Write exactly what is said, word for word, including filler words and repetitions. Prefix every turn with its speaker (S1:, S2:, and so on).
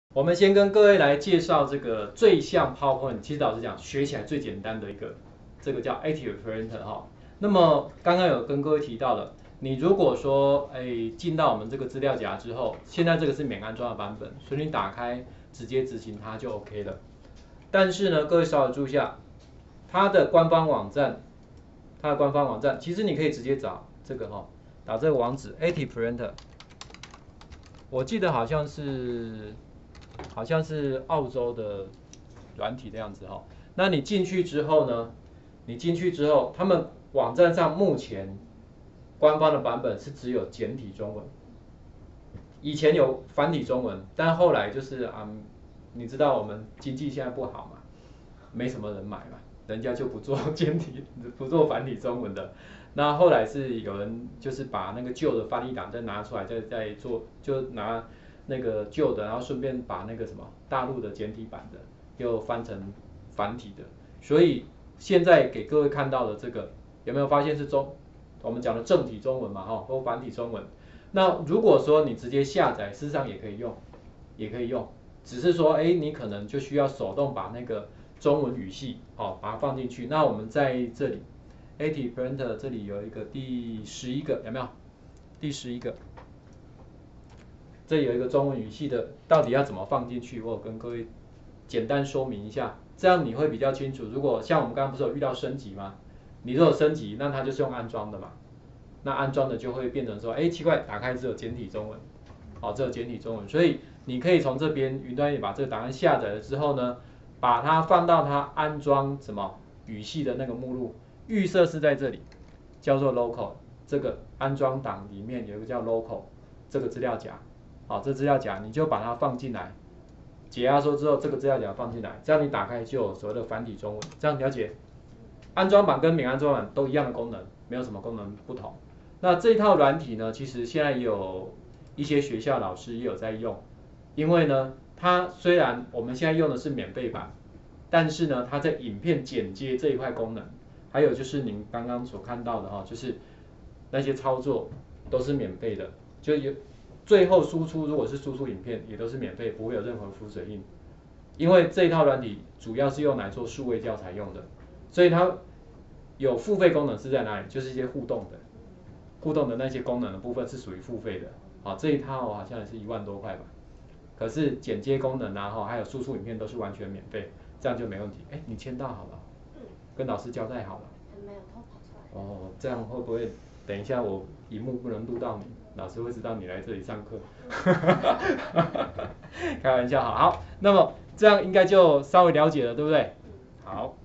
S1: 我们先跟各位来介绍这个最像 PowerPoint， 其实老实讲，学起来最简单的一个，这个叫 Active Printer 哈。那么刚刚有跟各位提到了，你如果说哎进到我们这个资料夹之后，现在这个是免安装的版本，所以你打开直接执行它就 OK 了。但是呢，各位稍微注意一下，它的官方网站，它的官方网站，其实你可以直接找这个哈，打这个网址 Active Printer， 我记得好像是。好像是澳洲的软体的样子哈。那你进去之后呢？你进去之后，他们网站上目前官方的版本是只有简体中文，以前有繁体中文，但后来就是啊、嗯，你知道我们经济现在不好嘛，没什么人买嘛，人家就不做简体，不做繁体中文的。那后来是有人就是把那个旧的翻译档再拿出来，再再做，就拿。那个旧的，然后顺便把那个什么大陆的简体版的又翻成繁体的，所以现在给各位看到的这个有没有发现是中我们讲的正体中文嘛，哈，或繁体中文。那如果说你直接下载，事实上也可以用，也可以用，只是说，哎，你可能就需要手动把那个中文语系，好，把它放进去。那我们在这里 Active Printer 这里有一个第十一个，有没有？第十一个。这有一个中文语系的，到底要怎么放进去？我有跟各位简单说明一下，这样你会比较清楚。如果像我们刚刚不是有遇到升级吗？你如果升级，那它就是用安装的嘛，那安装的就会变成说，哎，奇怪，打开只有简体中文，好，只有简体中文，所以你可以从这边云端也把这个档案下载了之后呢，把它放到它安装什么语系的那个目录，预设是在这里，叫做 local， 这个安装档里面有一个叫 local 这个资料夹。好，这资料夹你就把它放进来，解压缩之后，这个资料夹放进来，这样你打开就有所谓的繁体中文，这样了解？安装版跟免安装版都一样的功能，没有什么功能不同。那这一套软体呢，其实现在也有一些学校老师也有在用，因为呢，它虽然我们现在用的是免费版，但是呢，它在影片剪接这一块功能，还有就是您刚刚所看到的哈，就是那些操作都是免费的，就有。最后输出如果是输出影片，也都是免费，不会有任何浮水印，因为这一套软体主要是用来做数位教材用的，所以它有付费功能是在哪里？就是一些互动的，互动的那些功能的部分是属于付费的。好，这一套好像也是一万多块吧，可是剪接功能啊，还有输出影片都是完全免费，这样就没问题。哎，你签到好了，跟老师交代好了。
S2: 没有，偷跑出来。
S1: 哦，这样会不会等一下我荧幕不能录到你？老师会知道你来这里上课，开玩笑，好，那么这样应该就稍微了解了，对不对？好。